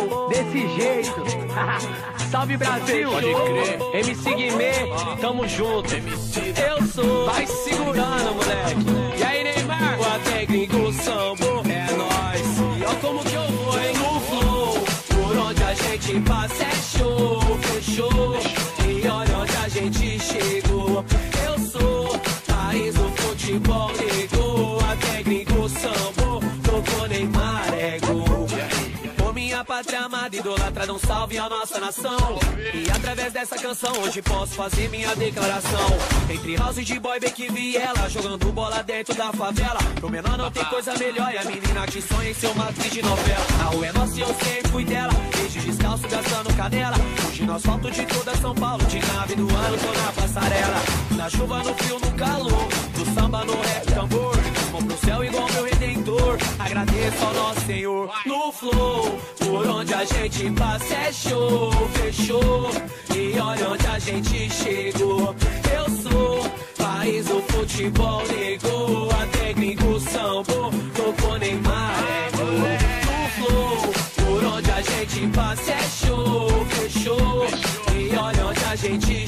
desse jeito. Salve Brasil, pode crer. MC Guimê, tamo junto. Eu sou, vai segurando, moleque. E aí, Neymar? O técnico sambo é nóis. E ó como que eu vou, hein? No flow, por onde a gente passa é show, fechou. E olha onde a gente chegou. Eu sou país do futebol, negou. A técnico sambo, tocou Neymar, é gol. Minha pátria amada, idolatra, dá um salve à nossa nação. E através dessa canção hoje posso fazer minha declaração. Entre house de boy, Beck e ela, jogando bola dentro da favela. Pro menor não tem coisa melhor, e a menina que sonha em ser uma atriz de novela. A rua é nossa e eu sempre fui dela, desde descalço gastando canela. Hoje no asfalto de toda São Paulo, de nave do ano tô na passarela. Na chuva, no frio, no calor, do samba, no rap, tambor. Vou pro céu igual meu redentor, agradeço ao nosso Senhor. No flow, por onde a gente passa é show, fechou. E olha onde a gente chegou. Eu sou país do futebol, negou. A técnico sambo, tocou Neymar, é gol. No flow, por onde a gente passa é show, fechou. E olha onde a gente